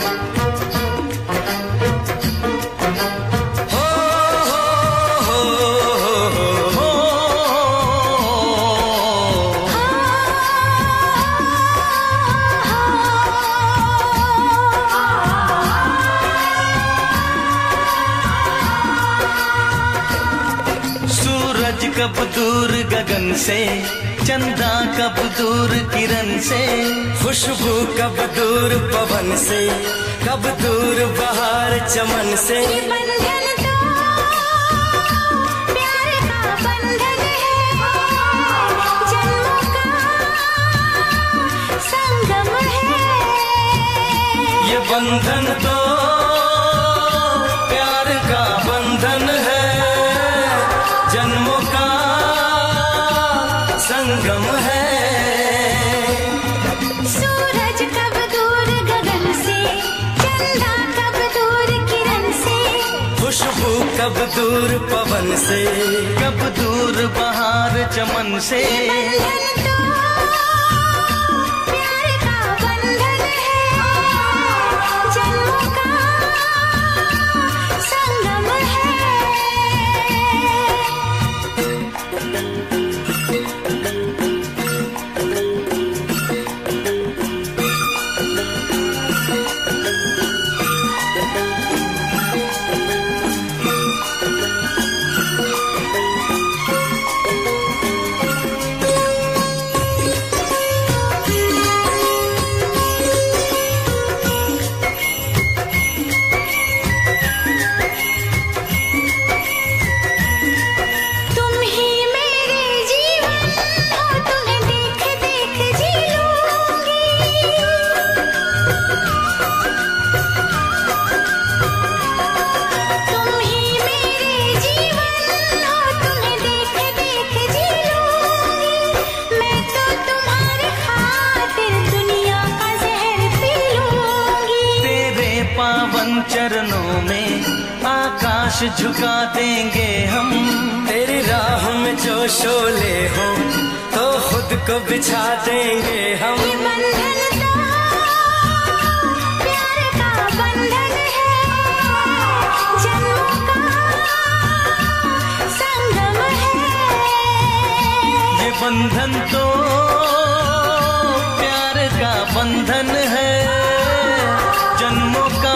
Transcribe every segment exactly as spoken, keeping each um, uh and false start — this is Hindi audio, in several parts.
कब दूर गगन से, चंदा कब दूर किरण से, खुशबू कब दूर पवन से, कब दूर बहार चमन से। ये बंधन तो प्यार का बंधन है, जन्मों का संगम है। ये बंधन तो प्यार का बंधन है, जन्मों का संगम है। सूरज कब दूर गगन से, चंदा कब दूर किरण से, खुशबू कब दूर पवन से, कब दूर बहार चमन से। बंधन तो प्यार का बंधन है, जन्मों का संगम है। चरणों में आकाश झुका देंगे हम, तेरी राह में जो शोले हो तो खुद को बिछा देंगे हम। ये बंधन तो प्यार का बंधन है, जन्मों का संगम है। ये बंधन तो प्यार का बंधन है, जन्मों का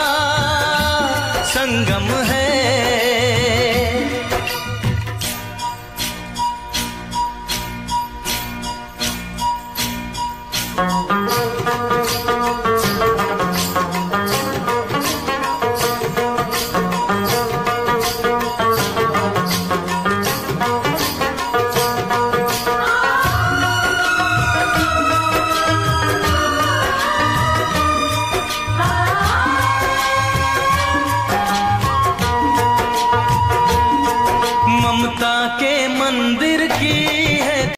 संगम है। ममता के मंदिर की